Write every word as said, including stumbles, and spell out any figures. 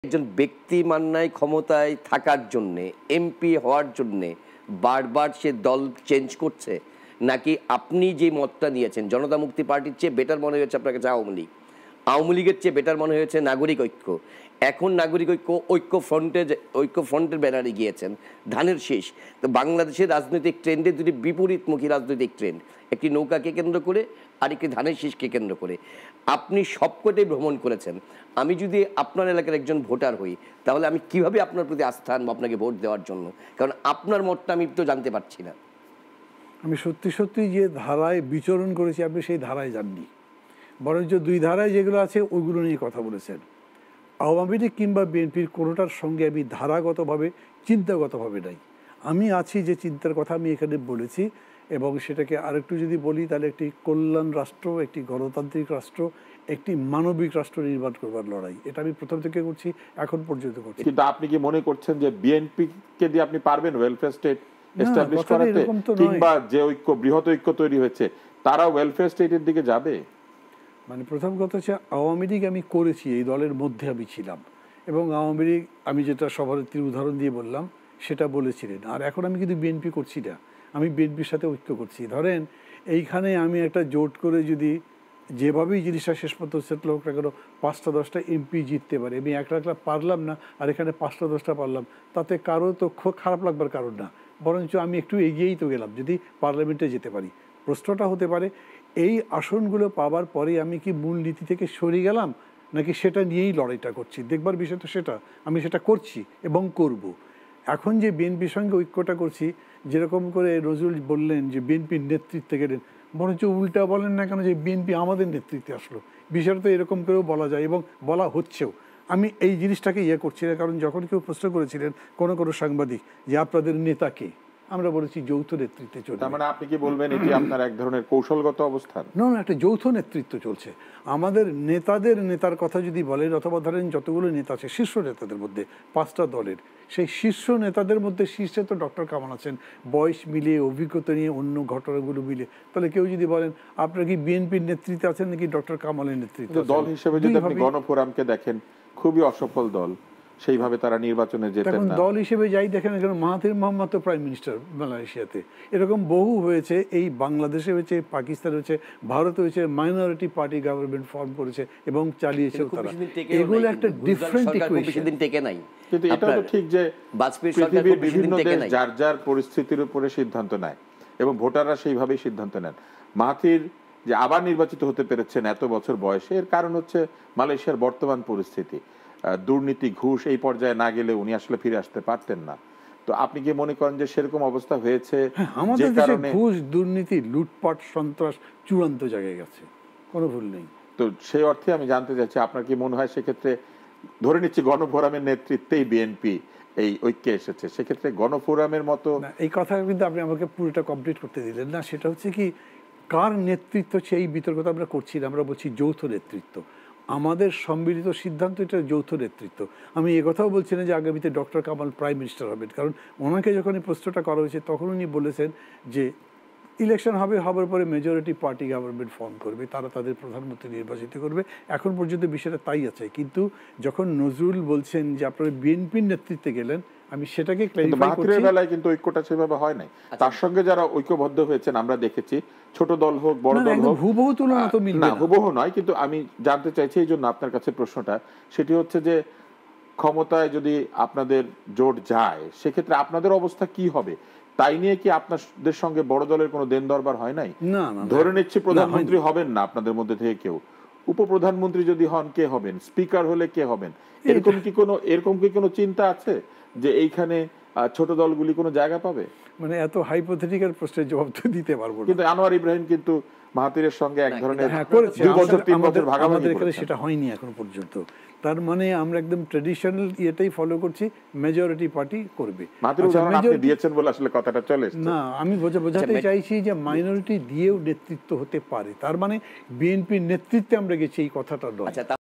একজন ব্যক্তি মান্নায় ক্ষমতায় থাকার জন্যে এমপি হওয়ার জন্যে বারবার সে দল চেঞ্জ করছে, নাকি আপনি যে মতটা নিয়েছেন জনতা মুক্তি পার্টির চেয়ে বেটার মনে হয়েছে আপনার কাছে আওয়ামী লীগ, আওয়ামী লীগের চেয়ে বেটার মনে হয়েছে নাগরিক ঐক্য, এখন নাগরিক ঐক্য ঐক্য ফ্রন্টে ঐক্য ফ্রন্টের ব্যানারে গিয়েছেন, ধানের শেষ। তো বাংলাদেশের রাজনৈতিক ট্রেন্ডে দুটি বিপরীতমুখী রাজনৈতিক ট্রেন্ড, একটি নৌকাকে কেন্দ্র করে আরেকটি ধানের শীষকে কেন্দ্র করে। আপনি সবকটাই ভ্রমণ করেছেন। আমি যদি আপনার এলাকার একজন ভোটার হই, তাহলে আমি কিভাবে আপনার প্রতি আস্থা আনবো আপনাকে ভোট দেওয়ার জন্য? কারণ আপনার মতটা আমি তো জানতে পারছি না। আমি সত্যি সত্যি যে ধারায় বিচরণ করেছি আপনি সেই ধারায় যাননি, বরঞ্চ দুই ধারায় যেগুলো আছে ওইগুলো নিয়ে কথা বলেছেন। আওয়ামী লীগ কিংবা বিএনপির কোনোটার সঙ্গে আমি ধারাগতভাবে চিন্তাগতভাবে নাই। আমি আছি যে চিন্তার কথা আমি এখানে বলেছি, এবং সেটাকে আরেকটু যদি বলি তাহলে একটি কল্যাণ রাষ্ট্র, একটি গণতান্ত্রিক রাষ্ট্র, একটি মানবিক রাষ্ট্র নির্মাণ করবার লড়াই, এটা আমি প্রথম থেকে করছি, এখন পর্যন্ত করছি। কিন্তু আপনি কি মনে করছেন যে বিএনপি কে দিয়ে আপনি পারবেন ওয়েলফেয়ার স্টেট এস্টাবলিশ করাতে, কিংবা যে ঐক্য বৃহৎ ঐক্য তৈরি হয়েছে তারা ওয়েলফেয়ার স্টেটের দিকে যাবে? মানে প্রথম কথা হচ্ছে আওয়ামী লীগ আমি করেছি, এই দলের মধ্যে আমি ছিলাম, এবং আওয়ামী লীগ আমি যেটা সভানেত্রীর উদাহরণ দিয়ে বললাম সেটা বলেছিলেন। আর এখন আমি কিন্তু বিএনপি করছি না, আমি বিএনপির সাথে ঐক্য করছি। ধরেন এইখানে আমি একটা জোট করে যদি যেভাবেই জিনিসটা শেষ পর্যন্ত সেটেল হোক না কেন, পাঁচটা দশটা এমপি জিততে পারে, আমি একটা একটা পারলাম না আর এখানে পাঁচটা দশটা পারলাম, তাতে কারো তো খুব খারাপ লাগবার কারণ না, বরঞ্চ আমি একটু এগিয়েই তো গেলাম যদি পার্লামেন্টে যেতে পারি। প্রশ্নটা হতে পারে এই আসনগুলো পাওয়ার পরে আমি কি মূলনীতি থেকে সরে গেলাম, নাকি সেটা নিয়েই লড়াইটা করছি। দেখবার বিষয় তো সেটা, আমি সেটা করছি এবং করব। এখন যে বিএনপির সঙ্গে ঐক্যটা করছি, যেরকম করে নজরুল বললেন যে বিএনপির নেতৃত্বে গেলেন, বরঞ্চ উল্টা বলেন না কেন যে বিএনপি আমাদের নেতৃত্বে আসলো। বিষয়টা তো এরকম করেও বলা যায় এবং বলা হচ্ছেও। আমি এই জিনিসটাকে ইয়ে করছি না, কারণ যখন কেউ প্রশ্ন করেছিলেন কোনো কোনো সাংবাদিক যে আপনাদের নেতাকে, আমরা বলেছি যৌথ নেতৃত্বে চলছে। তার মানে আপনি কি বলবেন এটি আপনার এক ধরনের কৌশলগত অবস্থান? না না, একটা যৌথ নেতৃত্ব চলছে। আমাদের নেতাদের নেতার কথা যদি বলেন, অথবা ধরেন যতগুলো নেতা আছে শীর্ষ নেতাদের মধ্যে পাঁচটা দলের, সেই শীর্ষ নেতাদের মধ্যে শীর্ষে তো ডক্টর কামাল আছেন, বয়স মিলিয়ে অভিজ্ঞতা নিয়ে অন্য ঘটনাগুলো মিলে। তাহলে কেউ যদি বলেন আপনারা কি বিএনপির নেতৃত্বে আছেন নাকি ডক্টর কামালের নেতৃত্বে? দল হিসেবে যদি আপনি গণফোরামকে দেখেন, খুবই অসফল দল, সেইভাবে তারা নির্বাচনে যেতেন না। দল হিসেবে যাই দেখেন, এখানে মাহাথির মোহাম্মদ তো প্রাইম মিনিস্টার মালয়েশিয়াতে, এরকম বহু হয়েছে। এই বাংলাদেশে হয়েছে, পাকিস্তান হয়েছে, ভারত হয়েছে, মাইনরিটি পার্টি গভর্নমেন্ট ফর্ম করেছে এবং চালিয়েছে তারা। এগুলো একটা ডিফারেন্ট ইকুয়েশন। কিন্তু এটা তো ঠিক যে পৃথিবীর বিভিন্ন দেশ যার যার পরিস্থিতির উপরে সিদ্ধান্ত নেয় এবং ভোটাররা সেইভাবেই সিদ্ধান্ত নেন। মাহাথির যে আবার নির্বাচিত হতে পেরেছেন এত বছর বয়সে, এর কারণ হচ্ছে মালয়েশিয়ার বর্তমান পরিস্থিতি। দুর্নীতি, ঘুষ এই পর্যায়ে না গেলে উনি আসলে ফিরে আসতে পারতেন না। তো আপনি কি মনে করেন যে সেরকম অবস্থা হয়েছে? আমাদের দেশে ঘুষ, দুর্নীতি, লুটপাট, সন্ত্রাস চূড়ান্ত জায়গায় গেছে, কোনো ভুল নেই। তো সেই অর্থে আমি জানতে চাচ্ছি আপনার কি মনে হয় সেক্ষেত্রে, ধরে নিচ্ছি গণফোরামের নেতৃত্বেই বিএনপি এই ঐক্যে এসেছে, সেক্ষেত্রে গণফোরামের মতো এই কথা কিন্তু আপনি আমাকে পুরোটা কমপ্লিট করতে দিলেন না। সেটা হচ্ছে কি, কার নেতৃত্ব সেই বিতর্কতা আমরা করছি না, আমরা বলছি যৌথ নেতৃত্ব। আমাদের সম্মিলিত সিদ্ধান্ত, এটা যৌথ নেতৃত্ব। আমি এ কথাও বলছি না যে আগামীতে ডক্টর কামাল প্রাইম মিনিস্টার হবেন, কারণ ওনাকে যখন এই প্রশ্নটা করা হয়েছে তখন উনি বলেছেন যে ইলেকশন হবে, হবার পরে মেজরিটি পার্টি গভর্নমেন্ট ফর্ম করবে, তারা তাদের প্রধানমন্ত্রী নির্বাচিত করবে। এখন পর্যন্ত বিষয়টা তাই আছে। কিন্তু যখন নজরুল বলছেন যে আপনারা বিএনপির নেতৃত্বে গেলেন, আমি সেটাকে ক্ল্যারিফাই করছি। মাহাথিরের বেলায় কিন্তু ঐক্যটা সেভাবে হয় নাই। তার সঙ্গে যারা ঐক্যবদ্ধ হয়েছেন আমরা দেখেছি, ছোট দল হোক বড় দল হোক, হুবহু তুলনা তো মিলবে না। হুবহু নয়, কিন্তু আমি জানতে চাইছি এই জন্য আপনার কাছে প্রশ্নটা, সেটি হচ্ছে যে ক্ষমতায় যদি আপনাদের জোট যায় সেক্ষেত্রে আপনাদের অবস্থা কি হবে, তাই নিয়ে কি আপনাদের সঙ্গে বড় দলের কোনো দেন দরবার হয় নাই? না না, ধরে নিচ্ছি প্রধানমন্ত্রী হবেন না আপনাদের মধ্যে থেকে কেউ, উপপ্রধানমন্ত্রী যদি হন কে হবেন, স্পিকার হলে কে হবেন, এরকম কি কোনো এরকম কি কোনো চিন্তা আছে যে এইখানে ছোট দলগুলি কোনো জায়গা পাবে? মানে এত হাইপোথেটিক্যাল প্রশ্নের জবাব তো দিতে পারবো না। কিন্তু আনোয়ার ইব্রাহিম কিন্তু মাহাথিরের সঙ্গে এক ধরনের দুই বছর তিন বছর ভাগাভাগি করেছে, সেটা হয়নি এখনো পর্যন্ত। তার মানে আমরা একদম ট্র্যাডিশনাল ইয়েটাই ফলো করছি, মেজরিটি পার্টি করবে। মাহাথির উদাহরণ আপনি দিয়েছেন বলে আসলে কথাটা চলে এসেছে। না, আমি বোঝাতে চাইছি যে মাইনরিটি দিয়েও নেতৃত্ব হতে পারে, তার মানে বিএনপির নেতৃত্বে আমরা গেছি এই কথাটা নয়।